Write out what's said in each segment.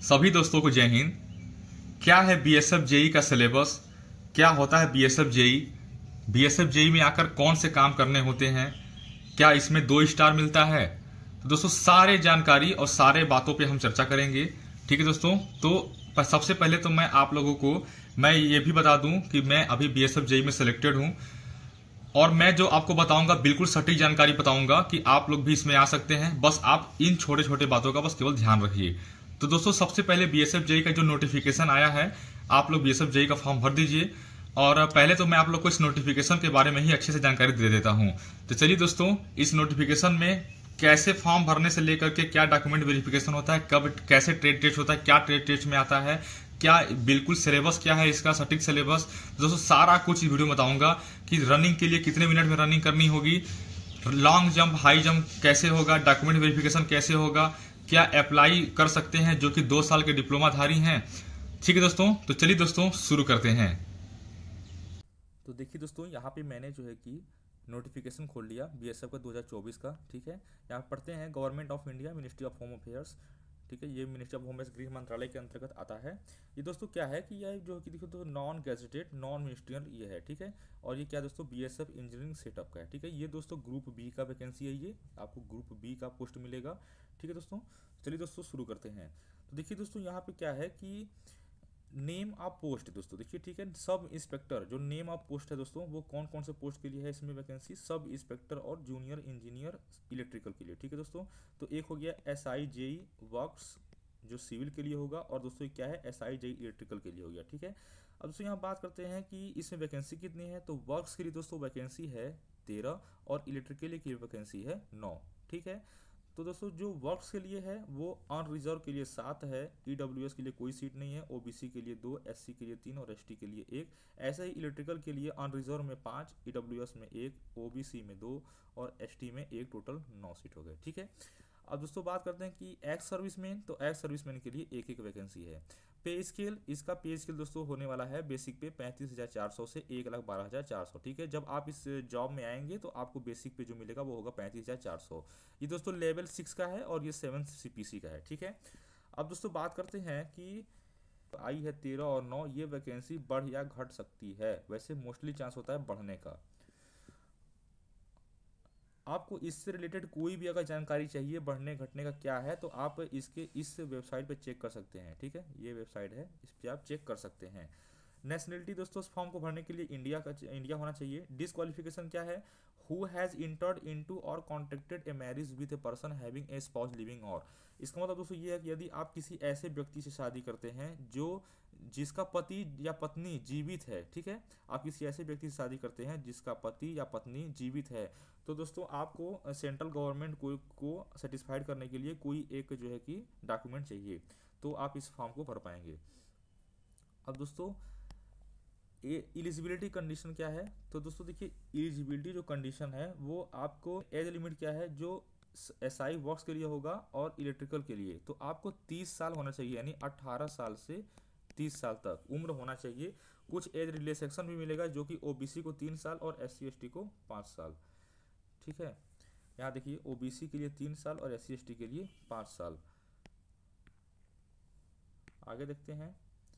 सभी दोस्तों को जय हिंद। क्या है बीएसएफ जेई का सिलेबस, क्या होता है बीएसएफ जेई, बीएसएफ जेई में आकर कौन से काम करने होते हैं, क्या इसमें 2 स्टार मिलता है। तो दोस्तों सारे जानकारी और सारे बातों पे हम चर्चा करेंगे। ठीक है दोस्तों, तो सबसे पहले तो मैं आप लोगों को मैं ये भी बता दूं कि मैं अभी बीएसएफ जेई में सिलेक्टेड हूं और मैं जो आपको बताऊंगा बिल्कुल सटीक जानकारी बताऊंगा कि आप लोग भी इसमें आ सकते हैं। बस आप इन छोटे छोटे बातों का बस केवल ध्यान रखिए। तो दोस्तों सबसे पहले बीएसएफ जेई का जो नोटिफिकेशन आया है, आप लोग बीएसएफ जेई का फॉर्म भर दीजिए। और पहले तो मैं आप लोग को इस नोटिफिकेशन के बारे में ही अच्छे से जानकारी दे देता हूं। तो चलिए दोस्तों, इस नोटिफिकेशन में कैसे फॉर्म भरने से लेकर के क्या डॉक्यूमेंट वेरिफिकेशन होता है, कब कैसे ट्रेड टेस्ट होता है, क्या ट्रेड टेस्ट में आता है, क्या बिल्कुल सिलेबस क्या है इसका सटीक सिलेबस, दोस्तों सारा कुछ इस वीडियो में बताऊंगा कि रनिंग के लिए कितने मिनट में रनिंग करनी होगी, लॉन्ग जंप हाई जंप कैसे होगा, डॉक्यूमेंट वेरिफिकेशन कैसे होगा, क्या अप्लाई कर सकते हैं जो कि 2 साल के डिप्लोमा धारी हैं। ठीक है दोस्तों, तो चलिए दोस्तों शुरू करते हैं। तो देखिए दोस्तों, यहाँ पे मैंने जो है कि नोटिफिकेशन खोल लिया बीएसएफ का 2024 का। ठीक है, यहाँ पढ़ते हैं government of India, ministry of home affairs. ठीक है, ये मिनिस्ट्री ऑफ होम अफेयर्स गृह मंत्रालय के अंतर्गत आता है। ये दोस्तों क्या है कि यह जो कि देखो तो नॉन गैजेटेड नॉन मिनिस्ट्रियल ये है। ठीक है, और ये क्या दोस्तों बीएसएफ इंजीनियरिंग सेटअप का है। ठीक है, ये दोस्तों ग्रुप बी का वैकेंसी है, ये आपको ग्रुप बी का पोस्ट मिलेगा। ठीक है दोस्तों, चलिए दोस्तों शुरू करते हैं। तो देखिए दोस्तों, यहाँ पे क्या है कि नेम ऑफ पोस्ट दोस्तों देखिए। ठीक है, सब इंस्पेक्टर जो नेम ऑफ पोस्ट है दोस्तों, वो कौन कौन से पोस्ट के लिए है इसमें वैकेंसी, सब इंस्पेक्टर और जूनियर इंजीनियर इलेक्ट्रिकल के लिए। ठीक है दोस्तों, तो एक हो गया SI-JEE वर्क्स जो सिविल के लिए होगा, और दोस्तों क्या है SI-JEE इलेक्ट्रिकल के लिए हो गया। ठीक है, अब दोस्तों यहाँ बात करते हैं कि इसमें वैकेंसी कितनी है। तो वर्क्स के लिए दोस्तों वैकेंसी है 13 और इलेक्ट्रिकल के लिए वैकेंसी है 9। ठीक है, तो दोस्तों जो वर्क्स के लिए है वो ऑन रिजर्व के लिए 7 है, ईडब्ल्यूएस के लिए कोई सीट नहीं है, ओबीसी के लिए 2, एससी के लिए 3 और एसटी के लिए 1। ऐसे ही इलेक्ट्रिकल के लिए ऑन रिजर्व में 5, ईडब्ल्यूएस में 1, ओबीसी में 2 और एसटी में 1, टोटल 9 सीट हो गए। ठीक है, अब दोस्तों बात करते हैं कि एक्स सर्विसमैन, तो एक्स सर्विसमैन के लिए एक एक वैकेंसी है। पे स्केल, इसका पे स्केल दोस्तों होने वाला है बेसिक पे 35,400 से 1,12,400। ठीक है, जब आप इस जॉब में आएंगे तो आपको बेसिक पे जो मिलेगा वो होगा 35,400। ये दोस्तों लेवल 6 का है और ये 7 CPC का है। ठीक है, अब दोस्तों बात करते हैं कि आई है 13 और 9, ये वैकेंसी बढ़ या घट सकती है। वैसे मोस्टली चांस होता है बढ़ने का। आपको इससे रिलेटेड कोई भी अगर जानकारी चाहिए बढ़ने घटने का क्या है, तो आप इसके इस वेबसाइट पे चेक कर सकते हैं। ठीक है, ये वेबसाइट है, इस पर आप चेक कर सकते हैं। नेशनलिटी दोस्तों इस फॉर्म को भरने के लिए इंडिया होना चाहिए। डिसक्वालिफिकेशन क्या है, who has entered into or contracted a marriage with a person having a spouse living. और इसका मतलब दोस्तों ये है कि यदि आप किसी ऐसे व्यक्ति से शादी करते हैं जो जिसका पति या पत्नी जीवित है। ठीक है, आप किसी ऐसे व्यक्ति से शादी करते हैं जिसका पति या पत्नी जीवित है, तो दोस्तों आपको सेंट्रल गवर्नमेंट को सेटिस्फाइड करने के लिए कोई एक जो है कि डॉक्यूमेंट चाहिए, तो आप इस फॉर्म को भर पाएंगे। अब दोस्तों एलिजिबिलिटी कंडीशन क्या है, तो दोस्तों देखिए एलिजिबिलिटी जो कंडीशन है वो आपको एज लिमिट क्या है, जो एसआई वर्क्स के लिए होगा और इलेक्ट्रिकल के लिए, तो आपको 30 साल होना चाहिए, यानी 18 साल से 30 साल तक उम्र होना चाहिए। कुछ एज रिलैक्सेशन भी मिलेगा जो कि ओबीसी को 3 साल और SC/ST को 5 साल। ठीक है, यहाँ देखिए ओबीसी के लिए 3 साल और SC/ST के लिए 5 साल। आगे देखते हैं।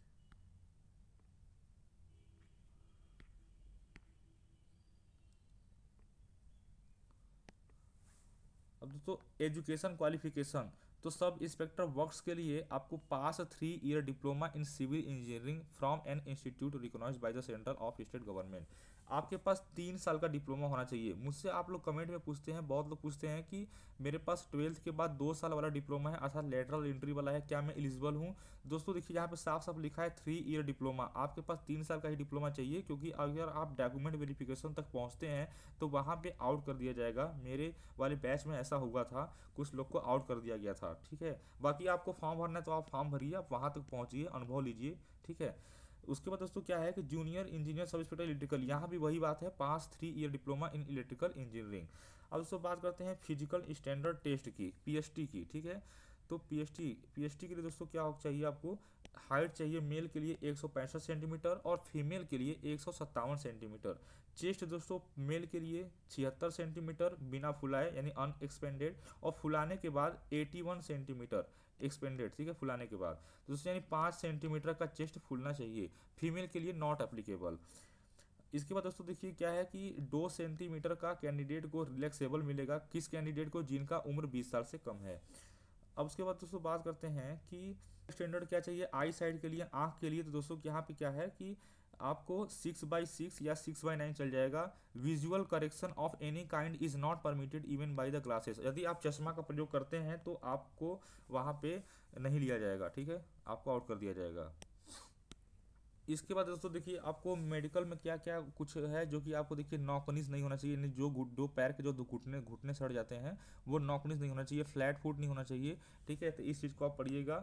अब दोस्तों एजुकेशन क्वालिफिकेशन, तो सब इंस्पेक्टर वर्क्स के लिए आपको pass 3 year diploma in civil engineering from an institute recognised by the central of state government. आपके पास 3 साल का डिप्लोमा होना चाहिए। मुझसे आप लोग कमेंट में पूछते हैं, बहुत लोग पूछते हैं कि मेरे पास 12th के बाद 2 साल वाला डिप्लोमा है अर्थात लेटरल एंट्री वाला है, क्या मैं एलिजिबल हूँ। दोस्तों देखिए यहाँ पे साफ साफ लिखा है 3 ईयर डिप्लोमा, आपके पास 3 साल का ही डिप्लोमा चाहिए, क्योंकि अगर आप डॉक्यूमेंट वेरिफिकेशन तक पहुँचते हैं तो वहाँ पे आउट कर दिया जाएगा। मेरे वाले बैच में ऐसा हुआ था, कुछ लोग को आउट कर दिया गया था। ठीक है, बाकी आपको फॉर्म भरना है तो आप फॉर्म भरिए, आप वहाँ तक पहुँचिए, अनुभव लीजिए। ठीक है, उसके बाद दोस्तों क्या है कि junior engineer sub inspector electrical, यहाँ भी वही बात है, pass 3 year diploma in electrical engineering. अब दोस्तों बात करते हैं फिजिकल स्टैंडर्ड टेस्ट की, पीएसटी की। ठीक है, तो पीएसटी के लिए दोस्तों क्या चाहिए, आपको हाइट चाहिए मेल के लिए 165 सेंटीमीटर और फीमेल के लिए 157 सेंटीमीटर। चेस्ट दोस्तों मेल के लिए 76 सेंटीमीटर बिना फुलाए यानी अनएक्सपेंडेड, और फुलाने के बाद 81 सेंटीमीटर। एक्सपेंडेड, ठीक है, फुलाने के बाद। तो दोस्तों यानी 5 सेंटीमीटर का चेस्ट फूलना चाहिए। फीमेल के लिए नॉट एप्लीकेबल। इसके बाद दोस्तों देखिए क्या है कि 2 सेंटीमीटर का कैंडिडेट को रिलैक्सेबल मिलेगा, किस कैंडिडेट को, जिनका उम्र 20 साल से कम है। अब उसके बाद दोस्तों बात करते हैं कि स्टैंडर्ड क्या चाहिए आई साइड के लिए, आंख के लिए। तो दोस्तों यहाँ पे क्या है कि आपको 6/6 या 6/9 चल जाएगा। Visual correction of any kind is not permitted even by the glasses. यदि आप चश्मा का प्रयोग करते हैं तो आपको वहाँ पे नहीं लिया जाएगा, ठीक है, आपको आउट कर दिया जाएगा। इसके बाद दोस्तों देखिए आपको मेडिकल में क्या क्या कुछ है जो कि आपको देखिए नॉकनीज नहीं होना चाहिए, यानी जो दो पैर के जो दो घुटने घुटने सड़ जाते हैं वो नॉकनीज नहीं होना चाहिए, फ्लैट फुट नहीं होना चाहिए, ठीक है। तो इस चीज़ को आप पढ़िएगा।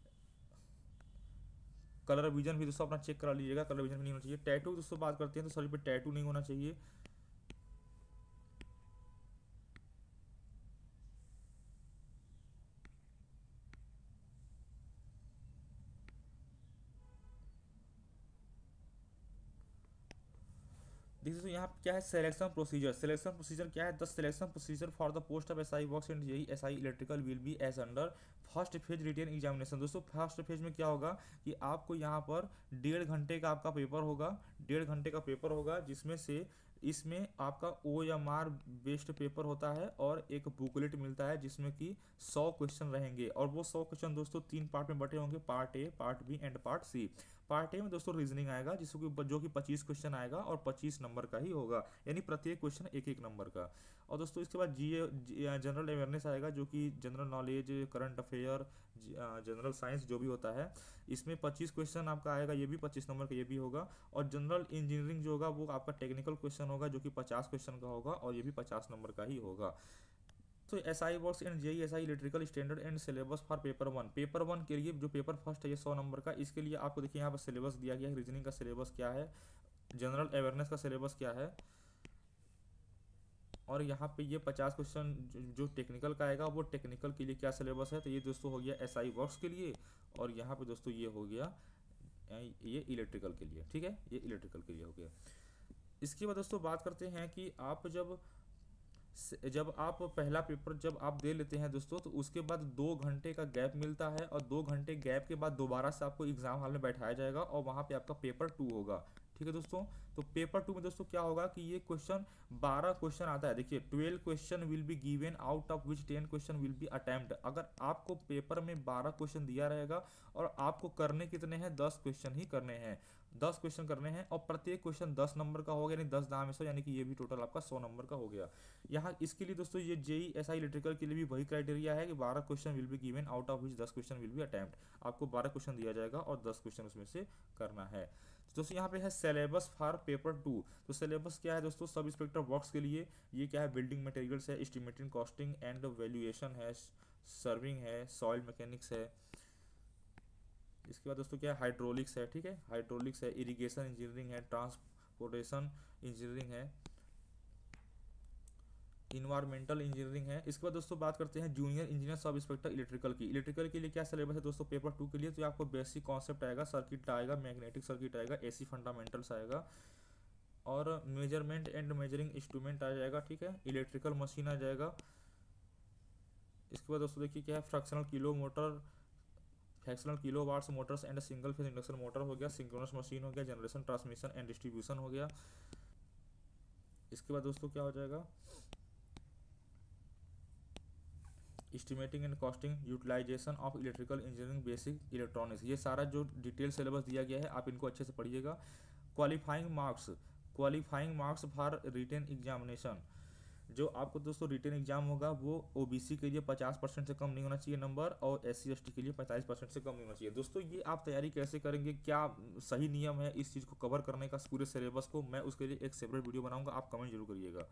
कलर विजन भी दोस्तों अपना चेक करा लीजिएगा, कलर विजन भी नहीं होना चाहिए। टैटू दोस्तों बात करते हैं तो शरीर पे टैटू नहीं होना चाहिए। देखिए दोस्तों यहाँ क्या है सिलेक्शन प्रोसीजर। सिलेक्शन प्रोसीजर क्या है, the selection procedure for the post of SI works and JE SI electrical will be as under. First phase written examination. दोस्तों फर्स्ट फेज में क्या होगा कि आपको यहाँ पर 1.5 घंटे का आपका पेपर होगा, 1.5 घंटे का पेपर होगा, जिसमें से इसमें आपका OMR बेस्ड पेपर होता है और एक बुकलेट मिलता है जिसमें कि 100 क्वेश्चन रहेंगे। और वो 100 क्वेश्चन दोस्तों 3 पार्ट में बटे होंगे, part A, part B and part C. Part A में दोस्तों रीजनिंग आएगा जिसको जो कि 25 क्वेश्चन आएगा और 25 नंबर का ही होगा, यानी प्रत्येक क्वेश्चन एक एक नंबर का। और दोस्तों इसके बाद जनरल अवेयरनेस आएगा जो कि general knowledge, current affair, general science जो भी होता है, इसमें 25 क्वेश्चन आपका आएगा, ये भी 25 नंबर का ये भी होगा। और जनरल इंजीनियरिंग जो होगा वो आपका टेक्निकल क्वेश्चन होगा जो कि 50 क्वेश्चन का होगा और ये भी 50 नंबर का ही होगा। तो SI works and JE SI electrical standard and syllabus for paper 1। Paper 1 के लिए जो पेपर फर्स्ट है ये 100 नंबर का, इसके लिए आपको देखिए यहाँ पर सिलेबस दिया गया है। रीजनिंग का सिलेबस क्या है, जनरल अवेयरनेस का सिलेबस क्या है, और यहाँ पे ये 50 क्वेश्चन जो टेक्निकल का आएगा वो टेक्निकल के लिए क्या सिलेबस है। तो ये दोस्तों हो गया एसआई वर्क्स के लिए, और यहाँ पे दोस्तों ये हो गया ये इलेक्ट्रिकल के लिए, ठीक है, ये इलेक्ट्रिकल के लिए हो गया। इसके बाद दोस्तों बात करते हैं कि आप जब आप पहला पेपर जब आप दे लेते हैं दोस्तों तो उसके बाद 2 घंटे का गैप मिलता है, और 2 घंटे गैप के बाद दोबारा से आपको एग्जाम हॉल में बैठाया जाएगा और वहाँ पे आपका पेपर 2 होगा, ठीक है दोस्तों। तो पेपर 2 में दोस्तों क्या होगा कि ये क्वेश्चन 12 क्वेश्चन आता है। देखिए 12 question will be given out of which 10 question will be attempt. अगर आपको पेपर में 12 क्वेश्चन दिया रहेगा और आपको करने कितने हैं, 10 क्वेश्चन ही करने हैं, 10 क्वेश्चन करने हैं, और प्रत्येक क्वेश्चन 10 नंबर का हो गया, यानी 10 दाम 100, यानी कि ये भी टोटल आपका 100 नंबर का हो गया। यहाँ इसके लिए दोस्तों ये जेई एसआई इलेक्ट्रिकल के लिए भी वही क्राइटेरिया है कि 12 question will be given out of which 10 question will be attempt. आपको 12 क्वेश्चन दिया जाएगा और 10 क्वेश्चन उसमें से करना है। दोस्तों यहाँ पे है सिलेबस फॉर पेपर 2। तो सिलेबस क्या है दोस्तों, सब इंस्पेक्टर वर्क्स के लिए ये क्या है, बिल्डिंग मटेरियल्स है, एस्टिमेटिंग, कॉस्टिंग एंड वैल्यूएशन है, सर्विंग है, सॉइल मैकेनिक्स है। इसके बाद दोस्तों क्या है, हाइड्रोलिक्स है, ठीक है, हाइड्रोलिक्स है, इरिगेशन इंजीनियरिंग है, ट्रांसपोर्टेशन इंजीनियरिंग है, इन्वायरमेंटल इंजीनियरिंग है। इसके बाद दोस्तों बात करते हैं junior engineer sub inspector electrical की। इलेक्ट्रिकल के लिए क्या सिलेबस है दोस्तों पेपर 2 के लिए, तो आपको बेसिक कॉन्सेप्ट आएगा, सर्किट आएगा, मैग्नेटिक सर्किट आएगा, एसी फंडामेंटल्स आएगा, और मेजरमेंट एंड मेजरिंग इंस्ट्रूमेंट आ जाएगा, ठीक है, इलेक्ट्रिकल मशीन आ जाएगा। इसके बाद दोस्तों देखिए क्या है, fractional kilo watts motors and single phase induction motor हो गया, सिंक्रोनस मशीन हो गया, जनरेशन, ट्रांसमिशन एंड डिस्ट्रीब्यूशन हो गया। इसके बाद दोस्तों क्या हो जाएगा, estimating and costing, utilisation of electrical engineering, basic electronics. ये सारा जो डिटेल सिलेबस दिया गया है आप इनको अच्छे से पढ़िएगा। Qualifying marks for written examination. जो आपको दोस्तों रिटेन एग्जाम होगा वो ओबीसी के लिए 50% से कम नहीं होना चाहिए नंबर, और SC ST के लिए 45% से कम नहीं होना चाहिए। दोस्तों ये आप तैयारी कैसे करेंगे, क्या सही नियम है इस चीज़ को कवर करने का पूरे सिलेबस को, मैं उसके लिए एक सेपरेट वीडियो बनाऊंगा, आप कमेंट जरूर करिएगा।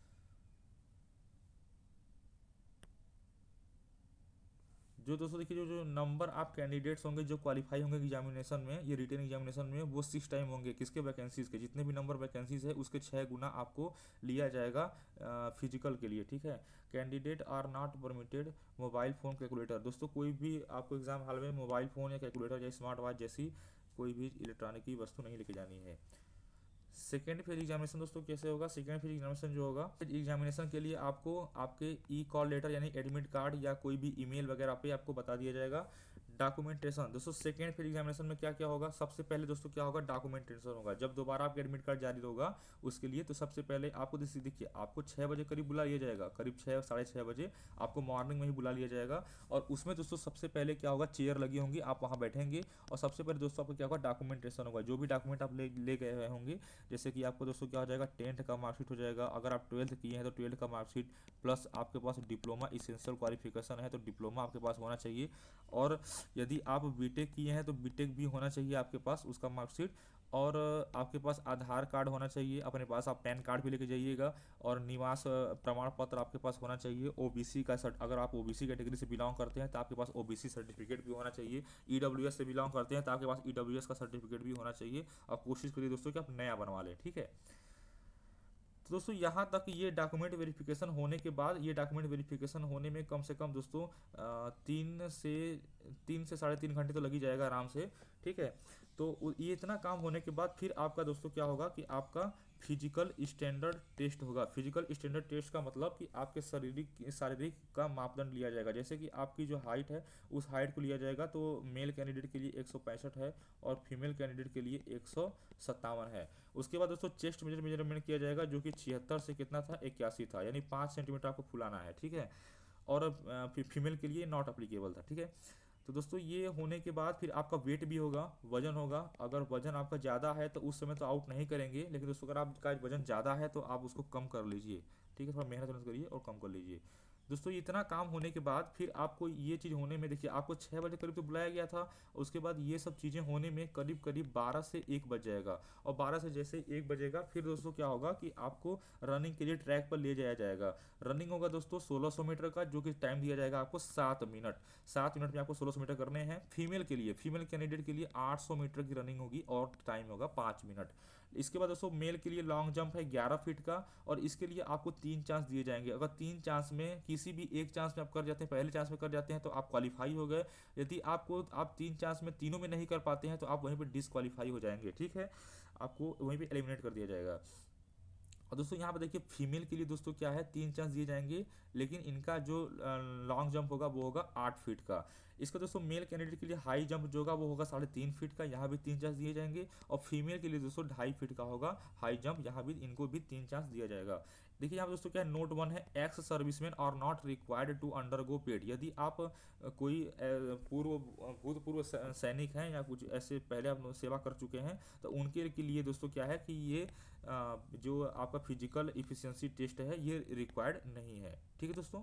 जो दोस्तों देखिए जो नंबर आप कैंडिडेट्स होंगे जो क्वालिफाई होंगे एग्जामिनेशन में, ये रिटेन एग्जामिनेशन में, वो 6 टाइम होंगे किसके, वैकेंसीज के, जितने भी नंबर वैकेंसीज है उसके 6 गुना आपको लिया जाएगा फिजिकल के लिए, ठीक है। Candidate are not permitted mobile phone, calculator. दोस्तों कोई भी आपको एग्जाम हॉल में मोबाइल फ़ोन या कैलकुलेटर या स्मार्ट वॉच जैसी कोई भी इलेक्ट्रॉनिक की वस्तु नहीं लेके जानी है। सेकेंड फेज एग्जामिनेशन दोस्तों कैसे होगा? सेकेंड फेज एग्जामिनेशन जो होगा, एग्जामिनेशन के लिए आपको आपके ई कॉल लेटर यानी एडमिट कार्ड या कोई भी ईमेल वगैरह पे आपको बता दिया जाएगा। डॉक्यूमेंटेशन दोस्तों सेकेंड फेज एग्जामिनेशन में क्या क्या होगा? सबसे पहले दोस्तों क्या होगा? डॉक्यूमेंटेशन होगा। जब दोबारा आपका एडमिट कार्ड जारी होगा उसके लिए, तो सबसे पहले आपको देखिए आपको 6 बजे करीब बुला लिया जाएगा, करीब 6 साढ़े 6 बजे आपको मॉर्निंग में ही बुला लिया जाएगा। और उसमें दोस्तों सबसे पहले क्या होगा? चेयर लगी होंगी, आप वहाँ बैठेंगे और सबसे पहले दोस्तों आपको क्या होगा? डॉक्यूमेंटेशन होगा। जो भी डॉक्यूमेंट आप ले गए हुए होंगे, जैसे कि आपको दोस्तों क्या हो जाएगा? 10th का मार्कशीट हो जाएगा। अगर आप 12th किए हैं तो 12th का मार्कशीट, प्लस आपके पास डिप्लोमा इसेंशियल क्वालिफिकेशन है तो डिप्लोमा आपके पास होना चाहिए। और यदि आप बीटेक किए हैं तो बीटेक भी होना चाहिए आपके पास, उसका मार्कशीट। और आपके पास आधार कार्ड होना चाहिए अपने पास, आप पैन कार्ड भी लेके जाइएगा। और निवास प्रमाण पत्र आपके पास होना चाहिए। ओबीसी का अगर आप ओबीसी कैटेगरी से बिलोंग करते हैं तो आपके पास ओबीसी सर्टिफिकेट भी होना चाहिए। ईडब्ल्यूएस से बिलोंग करते हैं तो आपके पास ईडब्ल्यूएस का सर्टिफिकेट भी होना चाहिए। और कोशिश करिए दोस्तों कि आप नया बनवा लें, ठीक है। तो दोस्तों यहाँ तक ये डॉक्यूमेंट वेरिफिकेशन होने के बाद, ये डॉक्यूमेंट वेरिफिकेशन होने में कम से कम दोस्तों 3 से साढ़े 3 घंटे तो लग ही जाएगा आराम से, ठीक है। तो ये इतना काम होने के बाद फिर आपका दोस्तों क्या होगा कि आपका फिजिकल स्टैंडर्ड टेस्ट होगा। फिजिकल स्टैंडर्ड टेस्ट का मतलब कि आपके शारीरिक का मापदंड लिया जाएगा। जैसे कि आपकी जो हाइट है उस हाइट को लिया जाएगा, तो मेल कैंडिडेट के लिए 165 है और फीमेल कैंडिडेट के लिए 157 है। उसके बाद दोस्तों चेस्ट मेजरमेंट किया जाएगा, जो कि 76 से कितना था? 81 था, यानी 5 सेंटीमीटर आपको फुलाना है, ठीक है। और फीमेल के लिए नॉट अप्लीकेबल था, ठीक है। तो दोस्तों ये होने के बाद फिर आपका वेट भी होगा, वजन होगा। अगर वजन आपका ज़्यादा है तो उस समय तो आउट नहीं करेंगे, लेकिन दोस्तों अगर आपका वजन ज़्यादा है तो आप उसको कम कर लीजिए, ठीक है। थोड़ा मेहनत करिए और कम कर लीजिए। दोस्तों इतना काम होने के बाद फिर आपको ये चीज़ होने में, देखिए आपको 6 बजे करीब तो बुलाया गया था। उसके बाद ये सब चीज़ें होने में करीब 12 से 1 बज जाएगा। और 12 से जैसे 1 बजेगा फिर दोस्तों क्या होगा कि आपको रनिंग के लिए ट्रैक पर ले जाया जाएगा। रनिंग होगा दोस्तों 1600 मीटर का, जो कि टाइम दिया जाएगा आपको 7 मिनट। 7 मिनट में आपको 1600 मीटर करने हैं। फीमेल कैंडिडेट के लिए 800 मीटर की रनिंग होगी और टाइम होगा 5 मिनट। इसके बाद दोस्तों मेल के लिए लॉन्ग जंप है 11 फीट का, और इसके लिए आपको 3 चांस दिए जाएंगे। अगर 3 चांस में किसी भी एक चांस में आप कर जाते हैं, पहले चांस में कर जाते हैं तो आप क्वालिफाई हो गए। यदि आप 3 चांस में तीनों में नहीं कर पाते हैं तो आप वहीं पर डिसक्वालीफाई हो जाएंगे, ठीक है। आपको वहीं पर एलिमिनेट कर दिया जाएगा। और दोस्तों यहाँ पर देखिए फीमेल के लिए दोस्तों क्या है, 3 चांस दिए जाएंगे, लेकिन इनका जो लॉन्ग जंप होगा वो होगा 8 फीट का। इसका दोस्तों मेल कैंडिडेट के लिए हाई जंप जो होगा वो होगा 3.5 फीट का, यहाँ भी 3 चांस दिए जाएंगे। और फीमेल के लिए दोस्तों 2.5 फीट का होगा हाई जंप, यहाँ भी इनको भी 3 चांस दिया जाएगा। देखिए यहाँ दोस्तों क्या है, नोट 1 है, ex serviceman are not required to undergo paid. यदि आप कोई भूतपूर्व सैनिक हैं या कुछ ऐसे पहले आप सेवा कर चुके हैं तो उनके के लिए दोस्तों क्या है कि ये जो आपका फिजिकल इफिशियंसी टेस्ट है ये रिक्वायर्ड नहीं है, ठीक है दोस्तों।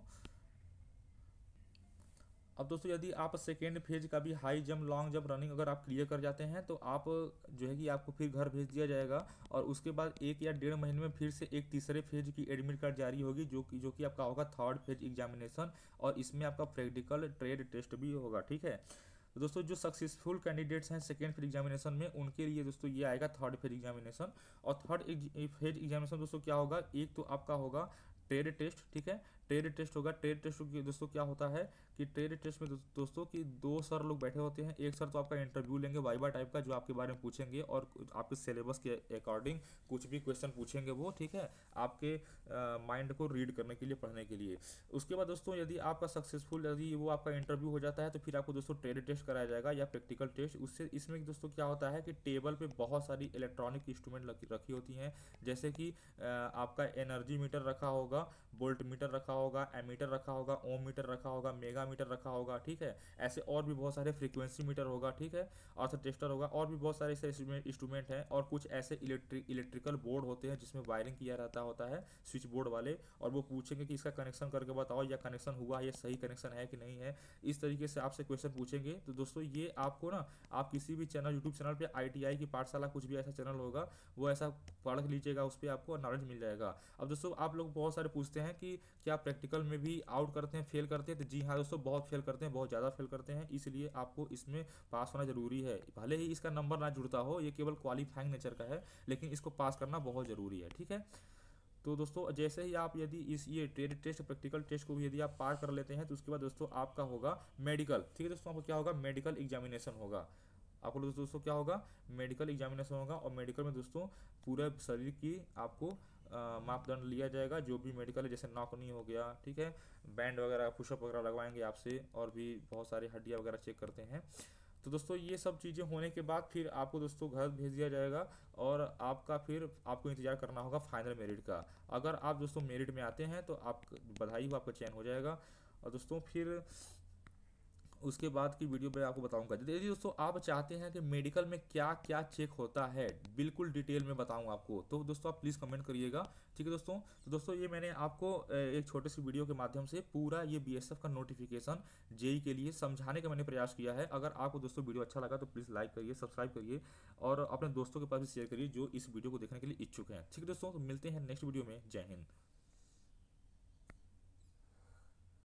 अब दोस्तों यदि आप सेकेंड फेज का भी high jump, long jump, running अगर आप क्लियर कर जाते हैं तो आप जो है कि आपको फिर घर भेज दिया जाएगा। और उसके बाद 1 या 1.5 महीने में फिर से एक तीसरे फेज की एडमिट कार्ड जारी होगी, जो कि आपका होगा 3rd फेज एग्जामिनेशन। और इसमें आपका प्रैक्टिकल ट्रेड टेस्ट भी होगा, ठीक है। तो दोस्तों जो सक्सेसफुल कैंडिडेट्स हैं सेकेंड फेज एग्जामिनेशन में, उनके लिए दोस्तों ये आएगा 3rd फेज एग्जामिनेशन। और 3rd फेज एग्जामिनेशन दोस्तों क्या होगा, एक तो आपका होगा ट्रेड टेस्ट, ठीक है। ट्रेड टेस्ट होगा। ट्रेड टेस्ट दोस्तों क्या होता है कि ट्रेड टेस्ट में दोस्तों कि 2 सर लोग बैठे होते हैं। एक सर तो आपका इंटरव्यू लेंगे वाइवा टाइप का, जो आपके बारे में पूछेंगे और आपके सिलेबस के अकॉर्डिंग कुछ भी क्वेश्चन पूछेंगे वो, ठीक है, आपके माइंड को रीड करने के लिए, पढ़ने के लिए। उसके बाद दोस्तों यदि आपका सक्सेसफुल यदि वो आपका इंटरव्यू हो जाता है तो फिर आपको दोस्तों ट्रेड टेस्ट कराया जाएगा या प्रैक्टिकल टेस्ट। उससे इसमें दोस्तों क्या होता है कि टेबल पे बहुत सारी इलेक्ट्रॉनिक इंस्ट्रूमेंट रखी होती हैं, जैसे कि आपका एनर्जी मीटर रखा होगा, वोल्ट मीटर रखा होगा, एमीटर रखा होगा, ओम मीटर रखा होगा, मेगा मीटर रखा होगा, ठीक है। ऐसे और भी बहुत सारे फ्रीक्वेंसी मीटर होगा, ठीक है, अर्थ टेस्टर होगा, और भी बहुत सारे ऐसे इंस्ट्रूमेंट हैं। और कुछ ऐसे इलेक्ट्रिकल बोर्ड होते हैं जिसमें वायरिंग किया रहता होता है, स्विच बोर्ड वाले, और वो पूछेंगे कि इसका कनेक्शन करके बताओ, या कनेक्शन हुआ, ये सही कनेक्शन है कि नहीं है। इस तरीके से आपसे क्वेश्चन पूछेंगे। तो दोस्तों ये आपको ना, आप किसी भी चैनल, यूट्यूब चैनल पे ITI की पाठशाला कुछ भी ऐसा चैनल होगा वो ऐसा पढ़ लीजिएगा, उस पर आपको नॉलेज मिल जाएगा। अब दोस्तों आप लोग बहुत सारे पूछते हैं कि क्या प्रैक्टिकल में भी आउट करते हैं, फेल करते हैं? तो जी हाँ दोस्तों, बहुत फेल करते हैं, बहुत ज़्यादा फेल करते हैं। इसलिए आपको इसमें पास होना जरूरी है। भले ही इसका नंबर ना जुड़ता हो, ये केवल क्वालिफाइंग नेचर का है, लेकिन इसको पास करना बहुत ज़रूरी है, ठीक है। तो दोस्तों जैसे ही आप यदि ये ट्रेड टेस्ट, प्रैक्टिकल टेस्ट को भी यदि आप पार कर लेते हैं तो उसके बाद दोस्तों आपका होगा मेडिकल, ठीक है दोस्तों। आपको क्या होगा, मेडिकल एग्जामिनेशन होगा। आपको दोस्तों क्या होगा, मेडिकल एग्जामिनेशन होगा, और मेडिकल में दोस्तों पूरे शरीर की आपको मापदंड लिया जाएगा, जो भी मेडिकल है, जैसे नॉकनी हो गया, ठीक है, बैंड वगैरह, पुशअप वगैरह लगवाएंगे आपसे, और भी बहुत सारी हड्डियाँ वगैरह चेक करते हैं। तो दोस्तों ये सब चीज़ें होने के बाद फिर आपको दोस्तों घर भेज दिया जाएगा, और आपका फिर आपको इंतजार करना होगा फाइनल मेरिट का। अगर आप दोस्तों मेरिट में आते हैं तो आप बधाई हो, आपका चयन हो जाएगा। और दोस्तों फिर उसके बाद की वीडियो में आपको बताऊंगा। यदि दोस्तों आप चाहते हैं कि मेडिकल में क्या क्या चेक होता है, बिल्कुल डिटेल में बताऊं आपको, तो दोस्तों आप प्लीज़ कमेंट करिएगा, ठीक है दोस्तों। तो दोस्तों ये मैंने आपको एक छोटे सी वीडियो के माध्यम से पूरा ये बीएसएफ का नोटिफिकेशन जेई के लिए समझाने का मैंने प्रयास किया है। अगर आपको दोस्तों वीडियो अच्छा लगा तो प्लीज़ लाइक करिए, सब्सक्राइब करिए, और अपने दोस्तों के पास भी शेयर करिए जो इस वीडियो को देखने के लिए इच्छुक हैं, ठीक है दोस्तों। तो मिलते हैं नेक्स्ट वीडियो में। जय हिंद।